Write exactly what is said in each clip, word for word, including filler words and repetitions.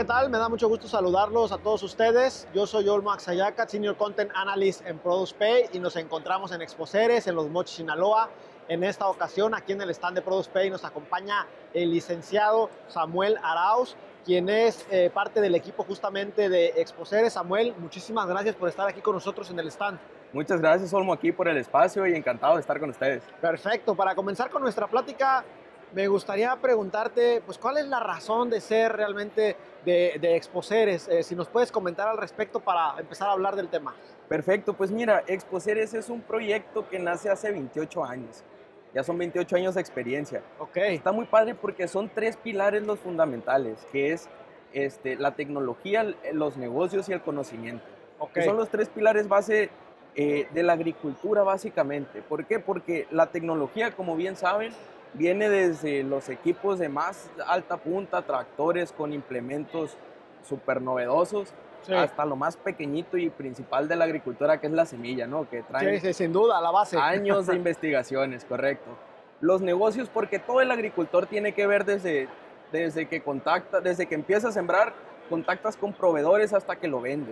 tal? Me da mucho gusto saludarlos a todos ustedes. Yo soy Olmo Axayaca, Senior Content Analyst en ProducePay y nos encontramos en Expoceres, en Los Mochis, Sinaloa. En esta ocasión, aquí en el stand de ProducePay, nos acompaña el licenciado Samuel Arauz, quien es eh, parte del equipo justamente de Expoceres. Samuel, muchísimas gracias por estar aquí con nosotros en el stand. Muchas gracias, Olmo, aquí por el espacio y encantado de estar con ustedes. Perfecto. Para comenzar con nuestra plática, me gustaría preguntarte, pues, ¿cuál es la razón de ser realmente de, de Expoceres? Eh, si nos puedes comentar al respecto para empezar a hablar del tema. Perfecto, pues mira, Expoceres es un proyecto que nace hace veintiocho años. Ya son veintiocho años de experiencia. Ok. Está muy padre porque son tres pilares los fundamentales, que es este, la tecnología, los negocios y el conocimiento. Ok. Que son los tres pilares base eh, de la agricultura básicamente. ¿Por qué? Porque la tecnología, como bien saben, viene desde los equipos de más alta punta, tractores con implementos súper novedosos, Sí. hasta lo más pequeñito y principal de la agricultura, que es la semilla, ¿no? Que traen Sí, sí, sin duda, la base. años de investigaciones, correcto. Los negocios, porque todo el agricultor tiene que ver desde, desde que contacta, desde que empieza a sembrar, contactas con proveedores hasta que lo vendes.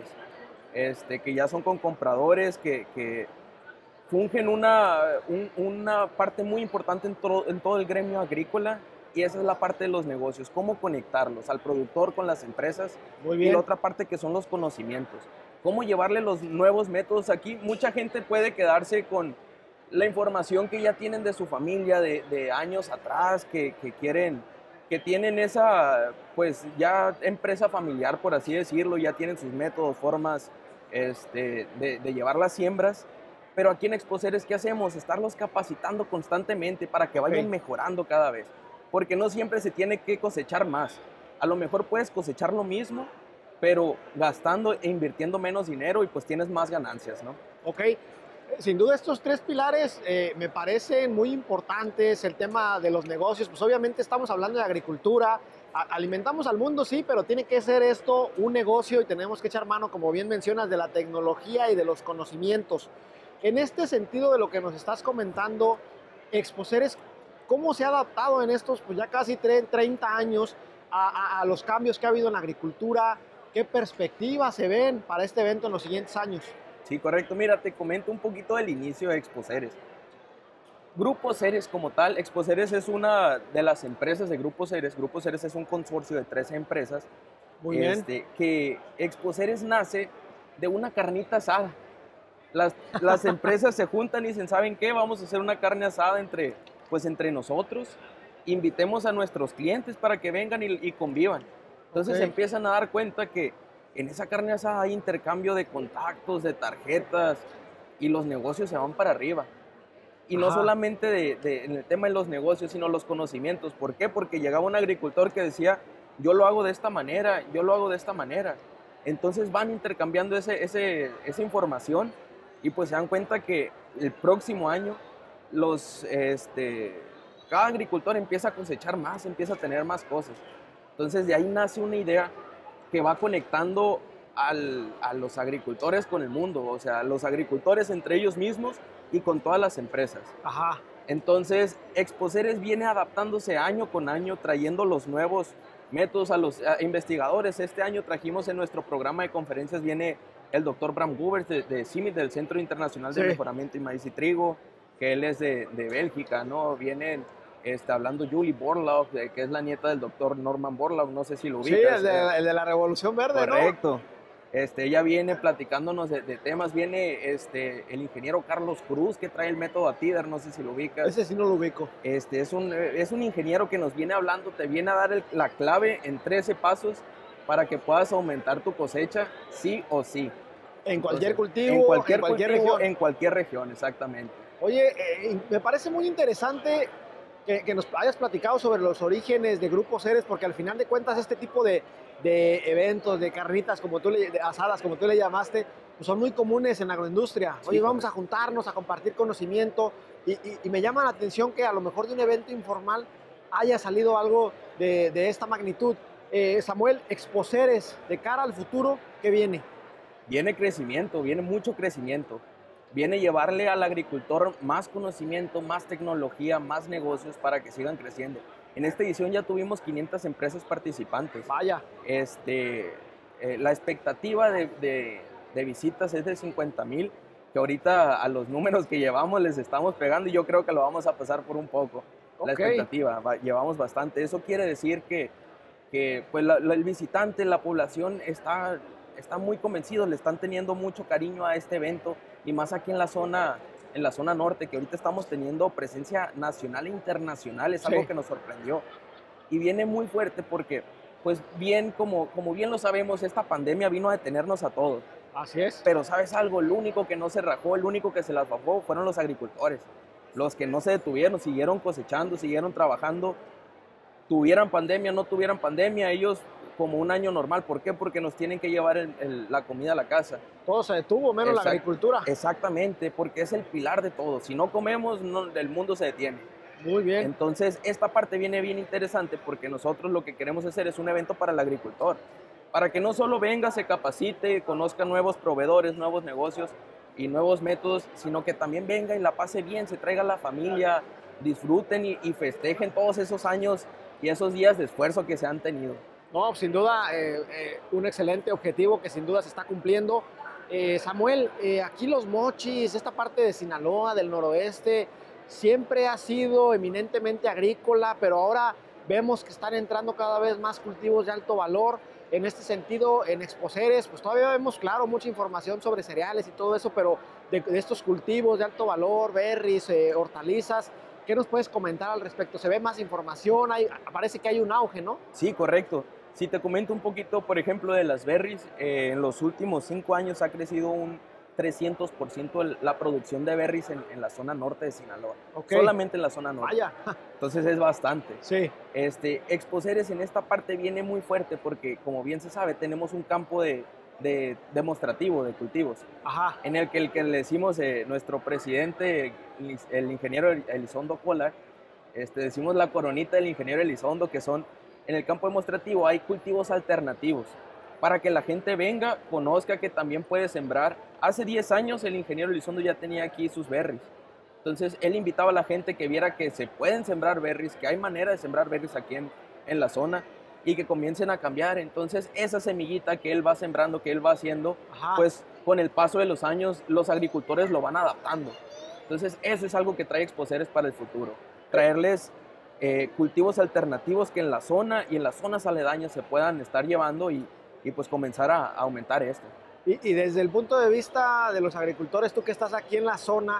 Este, que ya son con compradores que, que fungen una, un, una parte muy importante en, to, en todo el gremio agrícola, y esa es la parte de los negocios, cómo conectarlos al productor con las empresas. Muy bien. Y la otra parte que son los conocimientos, cómo llevarle los nuevos métodos. Aquí mucha gente puede quedarse con la información que ya tienen de su familia de, de años atrás, que, que quieren, que tienen esa, pues ya empresa familiar, por así decirlo, ya tienen sus métodos, formas este, de, de llevar las siembras. Pero aquí en Expoceres, ¿qué hacemos? Estarlos capacitando constantemente para que vayan Ok. mejorando cada vez. Porque no siempre se tiene que cosechar más. A lo mejor puedes cosechar lo mismo, pero gastando e invirtiendo menos dinero, y pues tienes más ganancias, ¿no? Ok. Sin duda estos tres pilares eh, me parecen muy importantes. El tema de los negocios, pues obviamente estamos hablando de agricultura, a, alimentamos al mundo, sí, pero tiene que ser esto un negocio y tenemos que echar mano, como bien mencionas, de la tecnología y de los conocimientos. En este sentido de lo que nos estás comentando, Expoceres, ¿cómo se ha adaptado en estos pues ya casi treinta años a, a, a los cambios que ha habido en la agricultura? ¿Qué perspectivas se ven para este evento en los siguientes años? Sí, correcto. Mira, te comento un poquito del inicio de Expoceres. Grupo Ceres como tal, Expoceres es una de las empresas de Grupo Ceres. Grupo Ceres es un consorcio de trece empresas. Muy bien. Este, que Expoceres nace de una carnita asada. Las, las empresas se juntan y dicen, ¿saben qué? Vamos a hacer una carne asada entre, pues, entre nosotros. Invitemos a nuestros clientes para que vengan y, y convivan. Entonces Ok. se empiezan a dar cuenta que en esa carne asada hay intercambio de contactos, de tarjetas, y los negocios se van para arriba. Y no Ajá. solamente de, de, en el tema de los negocios, sino los conocimientos. ¿Por qué? Porque llegaba un agricultor que decía, yo lo hago de esta manera, yo lo hago de esta manera. Entonces van intercambiando ese, ese, esa información, y pues se dan cuenta que el próximo año los, este, cada agricultor empieza a cosechar más, empieza a tener más cosas. Entonces de ahí nace una idea que va conectando al, a los agricultores con el mundo, o sea, los agricultores entre ellos mismos y con todas las empresas. Ajá. Entonces, Expoceres viene adaptándose año con año, trayendo los nuevos métodos a los a investigadores. Este año trajimos en nuestro programa de conferencias, viene el doctor Bram Goovers de, de C I M I T, del Centro Internacional de Sí. Mejoramiento y Maíz y Trigo, que él es de, de Bélgica, ¿no? Vienen este, hablando Julie Borlaug, que es la nieta del doctor Norman Borlaug, no sé si lo Sí, ubicas. el de, el de la Revolución Verde, ¿no? Correcto. Este, ella viene platicándonos de, de temas, viene este, el ingeniero Carlos Cruz, que trae el método ATIDER, no sé si lo ubicas. Ese sí no lo ubico. Este, es, un, es un ingeniero que nos viene hablando, te viene a dar el, la clave en trece pasos para que puedas aumentar tu cosecha, sí o sí. En cualquier Entonces, cultivo, en cualquier, en cualquier cultivo, región. en cualquier región, exactamente. Oye, eh, me parece muy interesante que, que nos hayas platicado sobre los orígenes de Grupo Ceres, porque al final de cuentas este tipo de, de eventos, de carnitas, como tú le, de asadas, como tú le llamaste, pues son muy comunes en la agroindustria. Oye, Sí, vamos correcto. a juntarnos, a compartir conocimiento, y, y, y me llama la atención que a lo mejor de un evento informal haya salido algo de, de esta magnitud. Eh, Samuel, Expoceres, de cara al futuro, ¿qué viene? Viene crecimiento, viene mucho crecimiento. Viene llevarle al agricultor más conocimiento, más tecnología, más negocios para que sigan creciendo. En esta edición ya tuvimos quinientas empresas participantes. Vaya. Este, eh, la expectativa de, de, de visitas es de cincuenta mil, que ahorita a los números que llevamos les estamos pegando y yo creo que lo vamos a pasar por un poco. La Okay. expectativa, va, llevamos bastante. Eso quiere decir que, que pues la, la, el visitante, la población está, está muy convencido, le están teniendo mucho cariño a este evento y más aquí en la zona, en la zona norte, que ahorita estamos teniendo presencia nacional e internacional, es algo Sí. que nos sorprendió. Y viene muy fuerte porque, pues bien, como, como bien lo sabemos, esta pandemia vino a detenernos a todos. Así es. Pero ¿sabes algo? El único que no se rajó, el único que se las bajó fueron los agricultores. Los que no se detuvieron, siguieron cosechando, siguieron trabajando. Tuvieran pandemia, no tuvieran pandemia, ellos como un año normal. ¿Por qué? Porque nos tienen que llevar el, el, la comida a la casa. Todo se detuvo, menos Exact, la agricultura. Exactamente, porque es el pilar de todo. Si no comemos, no, el mundo se detiene. Muy bien. Entonces, esta parte viene bien interesante porque nosotros lo que queremos hacer es un evento para el agricultor. Para que no solo venga, se capacite, conozca nuevos proveedores, nuevos negocios y nuevos métodos, sino que también venga y la pase bien, se traiga a la familia, disfruten y, y festejen todos esos años y esos días de esfuerzo que se han tenido. No, sin duda, eh, eh, un excelente objetivo que sin duda se está cumpliendo. Eh, Samuel, eh, aquí los mochis, esta parte de Sinaloa, del noroeste, siempre ha sido eminentemente agrícola, pero ahora vemos que están entrando cada vez más cultivos de alto valor. En este sentido, en Exposeres, pues todavía vemos, claro, mucha información sobre cereales y todo eso, pero de, de estos cultivos de alto valor, berries, eh, hortalizas, ¿qué nos puedes comentar al respecto? ¿Se ve más información? Hay, parece que hay un auge, ¿no? Sí, correcto. Si te comento un poquito, por ejemplo, de las berries, eh, en los últimos cinco años ha crecido un trescientos por ciento la producción de berries en, en la zona norte de Sinaloa. Okay. Solamente en la zona norte. Vaya. Entonces es bastante. Sí. Este, Exposeres en esta parte viene muy fuerte porque, como bien se sabe, tenemos un campo de, de demostrativo de cultivos. Ajá. En el que, el que le decimos eh, nuestro presidente, el ingeniero Elizondo Pola, este, decimos la coronita del ingeniero Elizondo, que son, en el campo demostrativo hay cultivos alternativos para que la gente venga, conozca que también puede sembrar. Hace diez años el ingeniero Elizondo ya tenía aquí sus berries. Entonces él invitaba a la gente que viera que se pueden sembrar berries, que hay manera de sembrar berries aquí en, en la zona y que comiencen a cambiar. Entonces esa semillita que él va sembrando, que él va haciendo, Ajá. pues con el paso de los años los agricultores lo van adaptando. Entonces eso es algo que trae Exposeres para el futuro. Traerles eh, cultivos alternativos que en la zona y en las zonas aledañas se puedan estar llevando y, y pues comenzar a, a aumentar esto. Y, y desde el punto de vista de los agricultores, tú que estás aquí en la zona,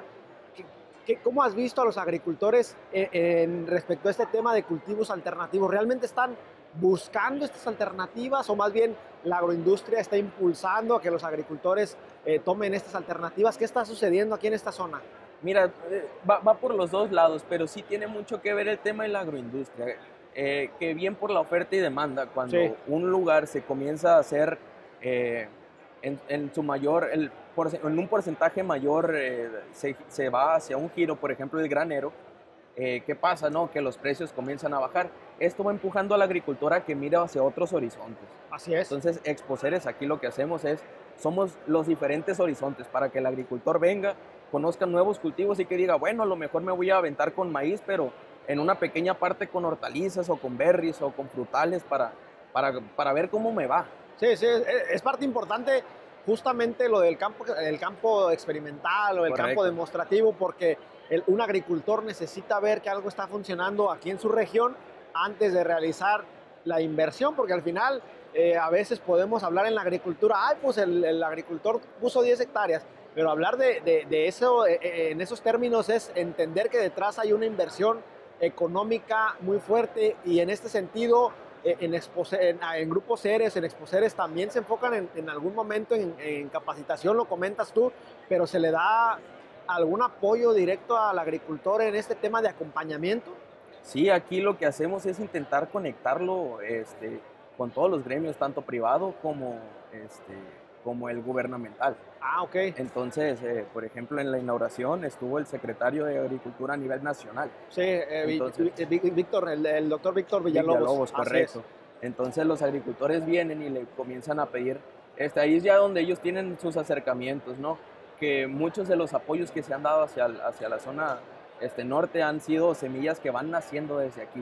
¿cómo has visto a los agricultores en, en respecto a este tema de cultivos alternativos? ¿Realmente están buscando estas alternativas o más bien la agroindustria está impulsando a que los agricultores eh, tomen estas alternativas? ¿Qué está sucediendo aquí en esta zona? Mira, va, va por los dos lados, pero sí tiene mucho que ver el tema de la agroindustria, eh, que bien por la oferta y demanda, cuando sí. un lugar se comienza a hacer eh, en, en su mayor, el, por, en un porcentaje mayor, eh, se, se va hacia un giro, por ejemplo, del granero, eh, ¿qué pasa? No? Que los precios comienzan a bajar. Esto va empujando a la agricultora que mire hacia otros horizontes. Así es. Entonces, Exposeres, aquí lo que hacemos es, somos los diferentes horizontes para que el agricultor venga, conozca nuevos cultivos y que diga, bueno, a lo mejor me voy a aventar con maíz, pero en una pequeña parte con hortalizas o con berries o con frutales para, para, para ver cómo me va. Sí, sí, es, es parte importante justamente lo del campo, el campo experimental o el Correcto. campo demostrativo, porque el, un agricultor necesita ver que algo está funcionando aquí en su región antes de realizar la inversión, porque al final eh, a veces podemos hablar en la agricultura, ay, pues el, el agricultor puso diez hectáreas, pero hablar de, de, de eso eh, en esos términos es entender que detrás hay una inversión económica muy fuerte y en este sentido eh, en, expose, en, en grupos Ceres, en Exposeres también se enfocan en, en algún momento en, en capacitación, lo comentas tú, pero se le da algún apoyo directo al agricultor en este tema de acompañamiento. Sí, aquí lo que hacemos es intentar conectarlo este, con todos los gremios, tanto privado como, este, como el gubernamental. Ah, ok. Entonces, eh, por ejemplo, en la inauguración estuvo el secretario de Agricultura a nivel nacional. Sí, eh, Entonces, Víctor, el, el doctor Víctor Villalobos. Villalobos, correcto. Entonces los agricultores vienen y le comienzan a pedir, este, ahí es ya donde ellos tienen sus acercamientos, ¿no? Que muchos de los apoyos que se han dado hacia, hacia la zona este, norte han sido semillas que van naciendo desde aquí,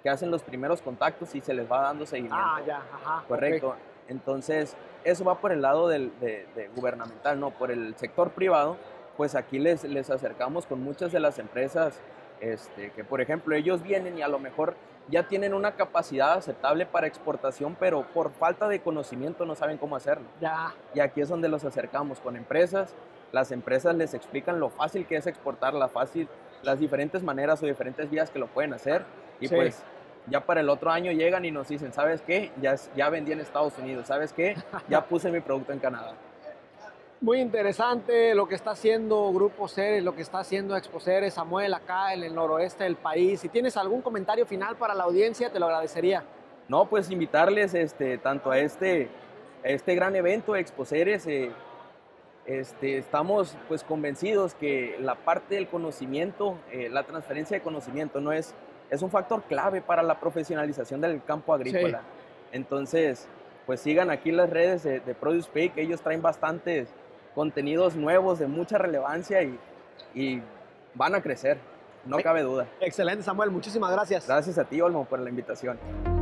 que hacen los primeros contactos y se les va dando seguimiento. Ah, ya, ajá. Correcto. Okay. Entonces, eso va por el lado del, de, de gubernamental, ¿no? Por el sector privado, pues aquí les, les acercamos con muchas de las empresas este, que, por ejemplo, ellos vienen y a lo mejor ya tienen una capacidad aceptable para exportación, pero por falta de conocimiento no saben cómo hacerlo. Ya. Y aquí es donde los acercamos con empresas. Las empresas les explican lo fácil que es exportar, la fácil, las diferentes maneras o diferentes vías que lo pueden hacer. Y Sí. pues ya para el otro año llegan y nos dicen, ¿sabes qué? Ya, ya vendí en Estados Unidos, ¿sabes qué? Ya puse mi producto en Canadá. Muy interesante lo que está haciendo Grupo Ceres, lo que está haciendo Expo Ceres, Samuel, acá en el noroeste del país. Si tienes algún comentario final para la audiencia, te lo agradecería. No, pues invitarles este, tanto a este, a este gran evento, Expo Ceres. Eh, este, estamos pues convencidos que la parte del conocimiento, eh, la transferencia de conocimiento no es, es un factor clave para la profesionalización del campo agrícola. Sí. Entonces, pues sigan aquí las redes de, de Produce Peak, ellos traen bastantes contenidos nuevos de mucha relevancia y, y van a crecer, no cabe duda. Excelente, Samuel, muchísimas gracias. Gracias a ti, Olmo, por la invitación.